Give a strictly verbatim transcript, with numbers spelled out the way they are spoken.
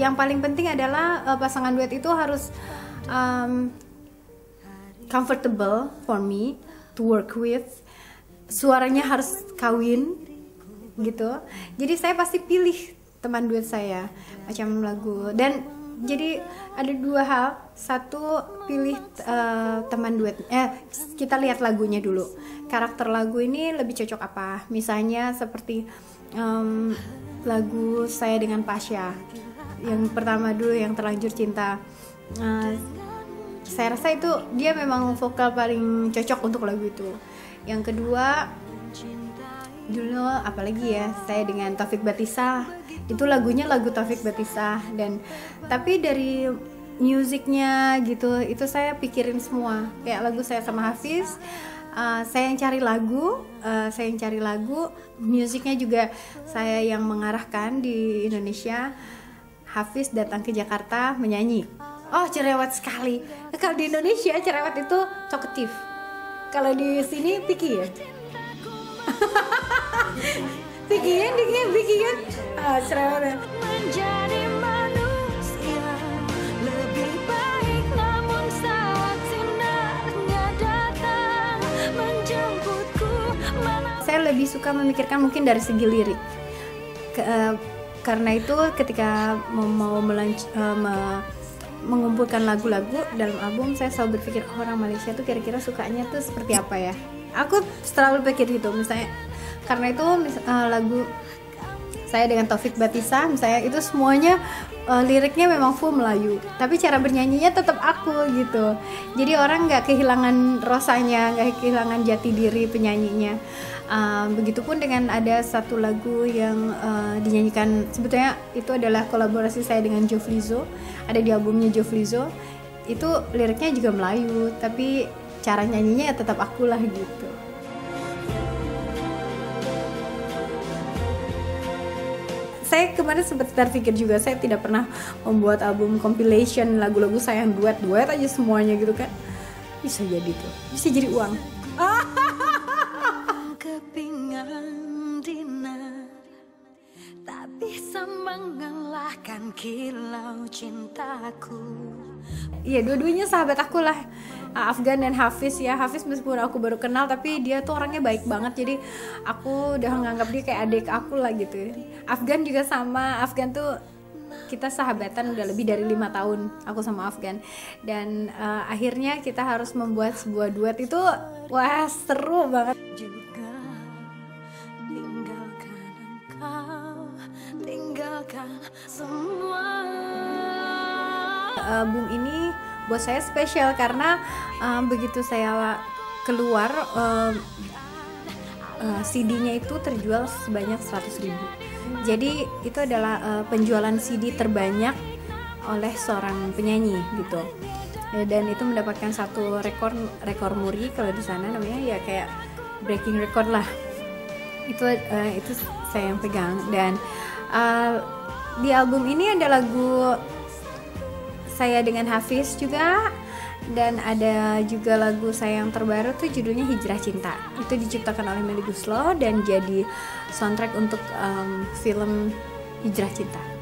yang paling penting adalah uh, pasangan duet itu harus um, comfortable for me to work with. Suaranya harus kawin gitu. Jadi saya pasti pilih teman duet saya macam lagu. Dan jadi ada dua hal. Satu, pilih uh, teman duet. Eh, kita lihat lagunya dulu. Karakter lagu ini lebih cocok apa? Misalnya seperti um, lagu saya dengan Pasha. Yang pertama dulu, yang Terlanjur Cinta. Uh, saya rasa itu dia memang vokal paling cocok untuk lagu itu. Yang kedua, dulu apalagi ya, saya dengan Taufik Batisah. Itu lagunya lagu Taufik Batisah. Dan tapi dari musiknya gitu, itu saya pikirin semua. Kayak lagu saya sama Hafiz, uh, saya yang cari lagu, uh, saya yang cari lagu, musiknya juga saya yang mengarahkan di Indonesia. Hafiz datang ke Jakarta menyanyi. Oh, cerewet sekali. Nah, kalau di Indonesia cerewet itu talkative. Kalau di sini picky ya. Picky kan, picky kan, picky kan. Ah, cerewet. Menjadi manusia lebih baik, namun saat sinarnya datang menjemputku. Saya lebih suka memikirkan mungkin dari segi lirik. Ke, uh, karena itu ketika mau, mau melanc- uh, me- mengumpulkan lagu-lagu dalam album, saya selalu berpikir oh, orang Malaysia tuh kira-kira sukanya tuh seperti apa ya. Aku selalu pikir gitu, misalnya karena itu uh, lagu saya dengan Taufik Batisah misalnya itu semuanya uh, liriknya memang full Melayu, tapi cara bernyanyinya tetap aku gitu. Jadi orang nggak kehilangan rosanya, nggak kehilangan jati diri penyanyinya. Uh, begitupun dengan ada satu lagu yang uh, dinyanyikan, sebetulnya itu adalah kolaborasi saya dengan Joe Flizzo, ada di albumnya Joe Flizzo. Itu liriknya juga Melayu, tapi cara nyanyinya ya tetap akulah gitu. Saya kemarin sempat terpikir juga, saya tidak pernah membuat album compilation lagu-lagu saya yang duet-duet aja semuanya gitu kan. Bisa jadi tuh, bisa jadi uang. Kepingan dinar, tak bisa mengalahkan kilau cintaku. Iya, dua-duanya sahabat aku lah, Afgan dan Hafiz ya. Hafiz meskipun aku baru kenal, tapi dia tuh orangnya baik banget. Jadi aku udah nganggap dia kayak adik aku lah gitu. Afgan juga sama, Afgan tuh kita sahabatan udah lebih dari lima tahun, aku sama Afgan. Dan uh, akhirnya kita harus membuat sebuah duet itu, wah seru banget. Juga tinggalkan engkau, tinggalkan semua. Album ini buat saya spesial karena um, begitu saya keluar um, uh, C D-nya itu terjual sebanyak seratus ribu. Jadi itu adalah uh, penjualan C D terbanyak oleh seorang penyanyi gitu. Dan itu mendapatkan satu rekor rekor muri kalau di sana namanya ya kayak breaking record lah. Itu uh, itu saya yang pegang. Dan uh, di album ini ada lagu saya dengan Hafiz juga, dan ada juga lagu saya yang terbaru tuh judulnya Hijrah Cinta. Itu diciptakan oleh Melly Goeslaw dan jadi soundtrack untuk um, film Hijrah Cinta.